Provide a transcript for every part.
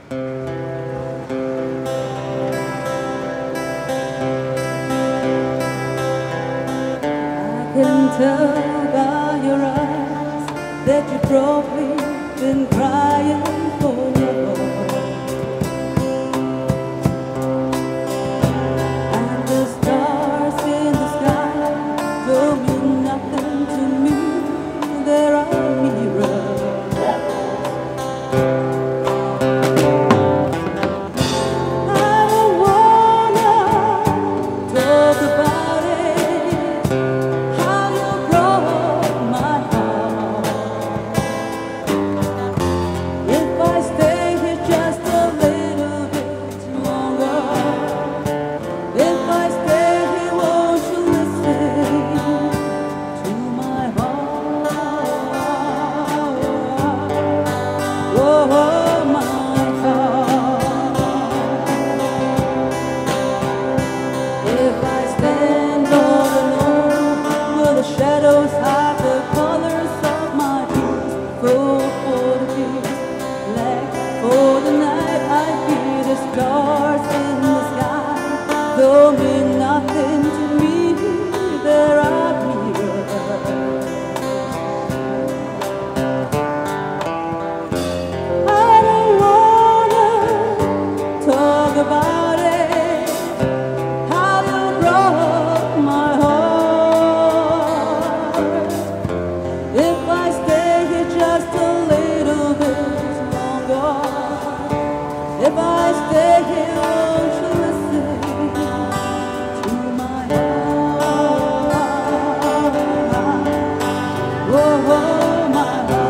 can tell by your eyes that you've probably been crying forever. And the stars in the sky don't mean nothing to me, they're our mirrors. I don't wanna talk about it, how you broke my heart. If I stay here just a little bit longer, if I stay here, won't you listen to my heart? Oh, my heart. If I stand all alone, will the shadows hide the colors of my beautiful for the peace? Black for the night, I hear the stars in the sky don't mean nothing to me, they're our mirrors. I don't wanna talk about it, how you broke my heart. If I stay here just a little bit longer, if I stay here, won't you listen to my heart? Oh, my heart.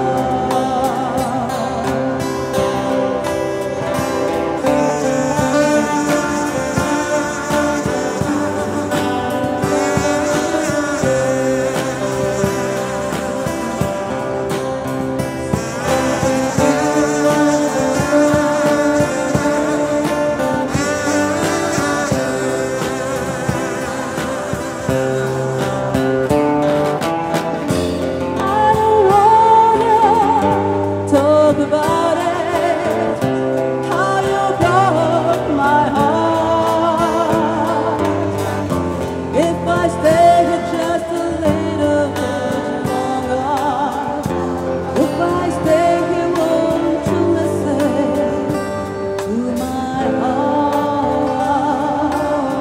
I don't wanna talk about it, how you broke my heart. If I stay here just a little bit longer, if I stay here, won't you listen to my heart?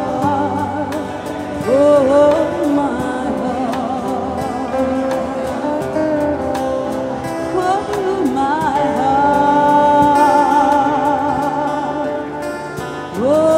Oh, my heart. Oh, my heart. Oh,